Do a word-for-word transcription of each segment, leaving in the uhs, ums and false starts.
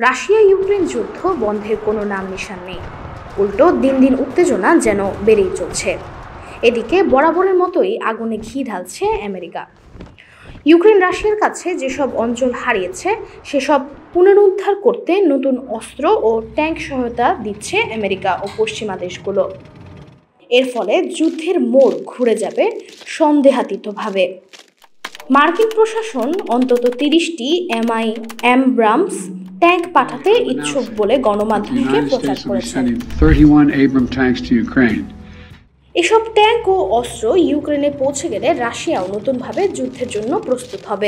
Russia Ukraine যুদ্ধ বন্ধের কোনো নাম নিশান নেই, উল্টো দিন দিন উত্তেজনা যেন বেড়েই চলছে। এদিকে বরাবরের মতোই আগুনে ঘি ঢালছে আমেরিকা। ইউক্রেন রাশিয়ার কাছে যেসব অঞ্চল হারিয়েছে সেসব পুনরুদ্ধার করতে নতুন অস্ত্র ও ট্যাঙ্ক সহায়তা দিচ্ছে আমেরিকা ও পশ্চিমা দেশগুলো। এর ফলে যুদ্ধের মোড় ঘুরে যাবে সন্দেহাতীতভাবে। মার্কিন প্রশাসন অন্তত তিরিশটি এমআই অ্যাব্রামস ট্যাঙ্ক পাঠাতে ইচ্ছুক বলে গণমাধ্যমকে প্রচার করেছেন। এসব ট্যাঙ্ক ও অস্ত্র ইউক্রেনে পৌঁছে গেলে রাশিয়াও নতুনভাবে যুদ্ধের জন্য প্রস্তুত হবে।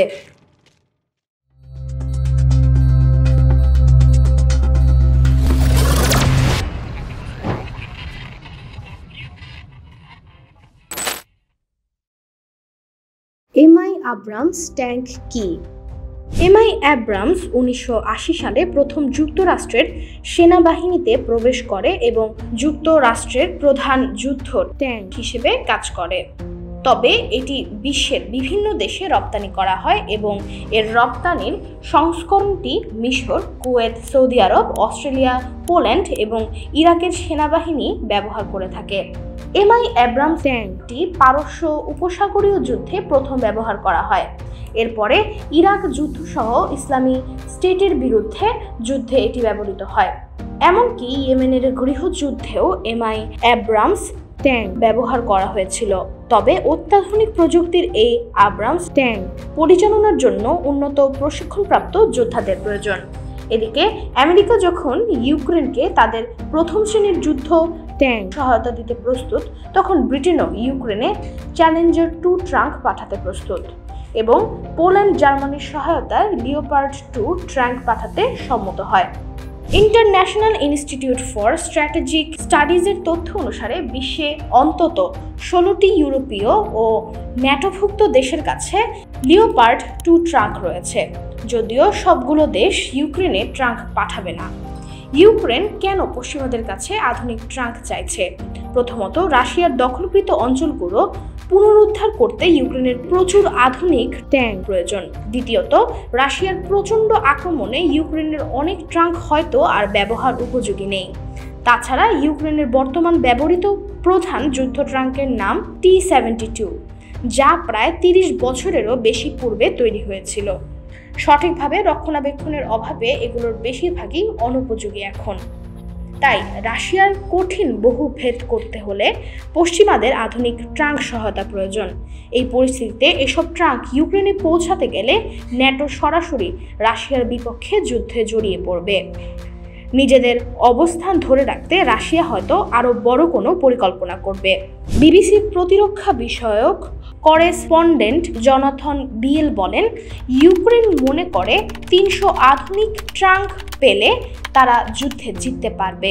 এমআই আব্রামস ট্যাঙ্ক কি? এমআই অ্যাব্রামস উনিশশো আশি সালে প্রথম যুক্তরাষ্ট্রের সেনাবাহিনীতে প্রবেশ করে এবং যুক্তরাষ্ট্রের প্রধান যুদ্ধ ট্যাঙ্ক হিসেবে কাজ করে। তবে এটি বিশ্বের বিভিন্ন দেশে রপ্তানি করা হয় এবং এর রপ্তানির সংস্করণটি মিশর, কুয়েত, সৌদি আরব, অস্ট্রেলিয়া, পোল্যান্ড এবং ইরাকের সেনাবাহিনী ব্যবহার করে থাকে। এমআই অ্যাব্রামস ট্যাঙ্কটি পারস্য উপসাগরীয় যুদ্ধে প্রথম ব্যবহার করা হয়। এরপরে ইরাক যুদ্ধসহ ইসলামী স্টেটের বিরুদ্ধে যুদ্ধে এটি ব্যবহৃত হয়। এমনকি ইয়েমেনের গৃহযুদ্ধেও এমআই অ্যাব্রামস ট্যাঙ্ক ব্যবহার করা হয়েছিল। তবে অত্যাধুনিক প্রযুক্তির এই আব্রামস ট্যাঙ্ক পরিচালনার জন্য উন্নত প্রশিক্ষণপ্রাপ্ত যোদ্ধাদের প্রয়োজন। এদিকে আমেরিকা যখন ইউক্রেনকে তাদের প্রথম শ্রেণীর যুদ্ধ ট্যাঙ্ক সহায়তা দিতে প্রস্তুত, তখন ব্রিটেনও ইউক্রেনে চ্যালেঞ্জার টু ট্রাঙ্ক পাঠাতে প্রস্তুত এবং পোল্যান্ড জার্মানির সহায়তায় লিওপার্ড টু ট্যাঙ্ক পাঠাতে সম্মত হয়। ইন্টারন্যাশনাল ইনস্টিটিউট ফর স্ট্র্যাটেজিক স্টাডিজের তথ্য অনুসারে বিশ্বে অন্তত ষোলোটি ইউরোপীয় ও ন্যাটোভুক্ত দেশের কাছে লিওপার্ড টু ট্রাঙ্ক রয়েছে, যদিও সবগুলো দেশ ইউক্রেনে ট্রাঙ্ক পাঠাবে না। ইউক্রেন কেন পশ্চিমাদের কাছে আধুনিক ট্রাঙ্ক চাইছে? প্রথমত, রাশিয়ার দখলকৃত অঞ্চলগুলো পুনরুদ্ধার করতে ইউক্রেনের প্রচুর আধুনিক ট্যাঙ্ক প্রয়োজন। দ্বিতীয়ত, রাশিয়ার প্রচণ্ড আক্রমণে ইউক্রেনের অনেক ট্রাঙ্ক হয়তো আর ব্যবহার উপযোগী নেই। তাছাড়া ইউক্রেনের বর্তমান ব্যবহৃত প্রধান যুদ্ধ ট্রাঙ্কের নাম টি সেভেন্টি টু, যা প্রায় তিরিশ বছরেরও বেশি পূর্বে তৈরি হয়েছিল। সঠিকভাবে রক্ষণাবেক্ষণের অভাবে এগুলোর বেশিরভাগই অনুপযোগী এখন। তাই রাশিয়ার কঠিন বহু ভেদ করতে হলে পশ্চিমাদের আধুনিক ট্রাঙ্ক সহায়তা প্রয়োজন। এই পরিস্থিতিতে এসব ট্রাঙ্ক ইউক্রেনে পৌঁছাতে গেলে ন্যাটো সরাসরি রাশিয়ার বিপক্ষে যুদ্ধে জড়িয়ে পড়বে। নিজেদের অবস্থান ধরে রাখতে রাশিয়া হয়তো আরও বড় কোনো পরিকল্পনা করবে। বিবিসির প্রতিরক্ষা বিষয়ক করেসপন্ডেন্ট জনাথন বিয়েল বলেন, ইউক্রেন মনে করে তিনশো আধুনিক ট্রাঙ্ক পেলে তারা যুদ্ধে জিততে পারবে,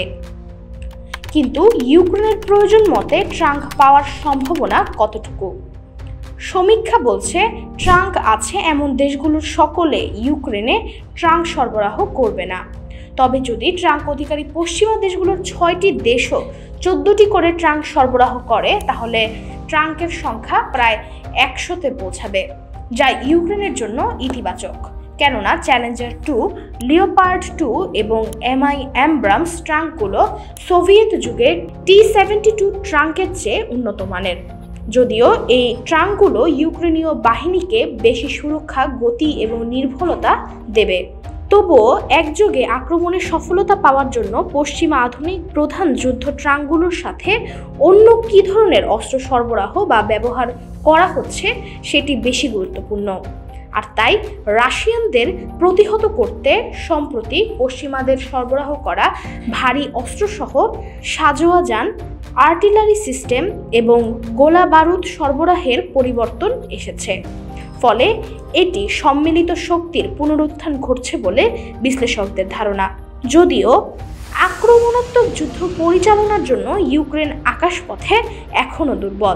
কিন্তু ইউক্রেনের প্রয়োজন মতে ট্রাঙ্ক পাওয়ার সম্ভাবনা কতটুকু? সমীক্ষা বলছে, ট্রাঙ্ক আছে এমন দেশগুলোর সকলে ইউক্রেনে ট্রাঙ্ক সরবরাহ করবে না। তবে যদি ট্রাঙ্ক অধিকারী পশ্চিমা দেশগুলোর ছয়টি দেশও চোদ্দটি করে ট্রাঙ্ক সরবরাহ করে, তাহলে ট্রাঙ্কের সংখ্যা প্রায় একশোতে পৌঁছাবে, যা ইউক্রেনের জন্য ইতিবাচক। কেননা চ্যালেঞ্জার টু, লিওপার্ড টু এবং এমআই অ্যাব্রামস ট্রাঙ্কগুলো সোভিয়েত যুগের টি সেভেন্টি টু ট্রাঙ্কের চেয়ে উন্নত মানের। যদিও এই ট্রাঙ্কগুলো ইউক্রেনীয় বাহিনীকে বেশি সুরক্ষা, গতি এবং নির্ভুলতা দেবে, তবুও একযোগে আক্রমণের সফলতা পাওয়ার জন্য পশ্চিমা আধুনিক প্রধান যুদ্ধ ট্রাঙ্কগুলোর সাথে অন্য কী ধরনের অস্ত্র সরবরাহ বা ব্যবহার করা হচ্ছে সেটি বেশি গুরুত্বপূর্ণ। আর তাই রাশিয়ানদের প্রতিহত করতে সম্প্রতি পশ্চিমাদের সরবরাহ করা ভারী অস্ত্রসহ সাজোয়া যান, আর্টিলারি সিস্টেম এবং গোলা বারুদ সরবরাহের পরিবর্তন এসেছে। ফলে এটি সম্মিলিত শক্তির পুনরুত্থান ঘটছে বলে বিশ্লেষকদের ধারণা। যদিও আক্রমণাত্মক যুদ্ধ পরিচালনার জন্য ইউক্রেন আকাশপথে এখনও দুর্বল।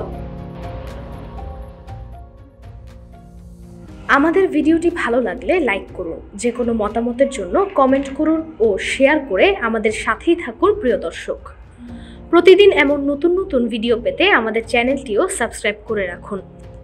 আমাদের ভিডিওটি ভালো লাগলে লাইক করুন, যে কোনো মতামতের জন্য কমেন্ট করুন ও শেয়ার করে আমাদের সাথেই থাকুন প্রিয় দর্শক। প্রতিদিন এমন নতুন নতুন ভিডিও পেতে আমাদের চ্যানেলটিও সাবস্ক্রাইব করে রাখুন।